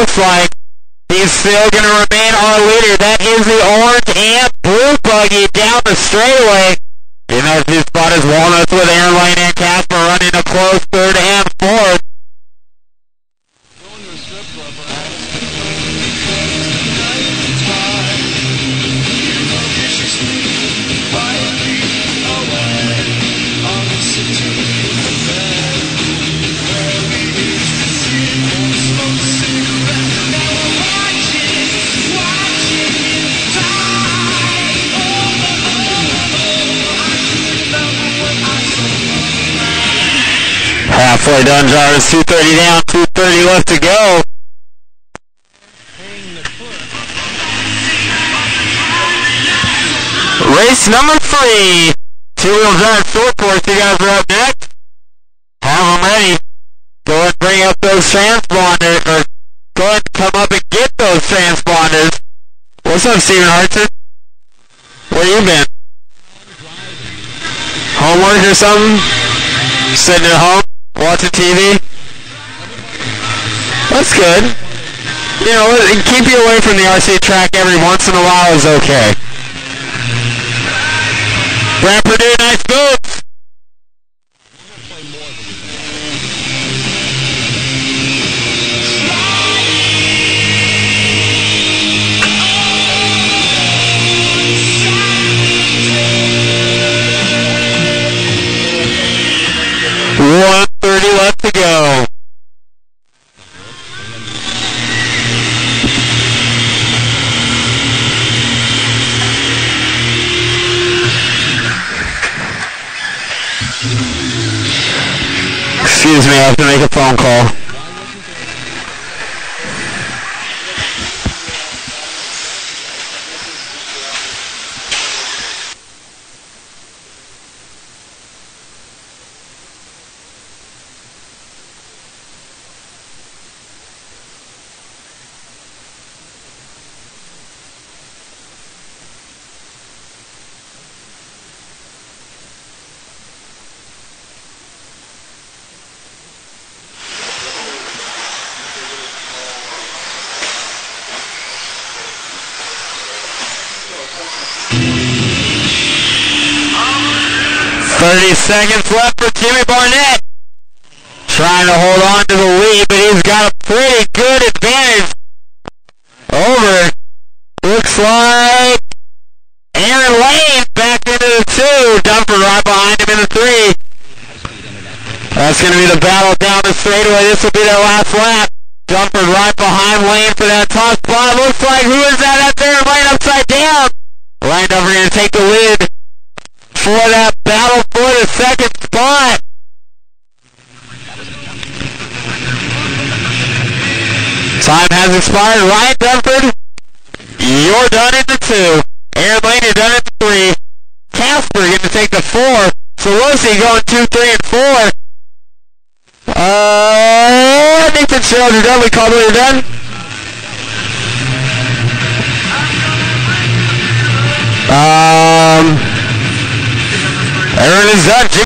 looks like he's still going to remain our leader. That is the orange and blue buggy down the straightaway. In that two spot is Walnuts with Aaron Lane and Casper running a close third and fourth. Halfway done, Jarvis. 2:30 down, 2:30 left to go. Race number 3. Two-wheel drive short course. You guys are up next. Have them ready. Go ahead and bring up those transponders, or go ahead and come up and get those transponders. What's up, Steven Hartson? Where you been? Homework or something? Sitting at home? Watching TV? That's good. You know, keep you away from the RC track every once in a while is okay. Brad Purdue, nice moves. Left to go. Excuse me, I have to make a phone call. Seconds left for Jimmy Barnett. Trying to hold on to the lead, but he's got a pretty good advantage over, looks like, Aaron Lane back into the 2. Dunford right behind him in the 3. That's going to be the battle down the straightaway. This will be their last lap. Dunford right behind Lane for that top spot. Looks like, who is that out there? Lane upside down. Lane Dunford going to take the lead for that battle for the second spot. Time has expired. Ryan Dunford, you're done in the 2. Aaron Lane, you're done in the 3. Casper going to take the 4. Solosi going 2, 3, and 4. Nick Fitzgerald, you're done. We called it, you're done. Aaron is done.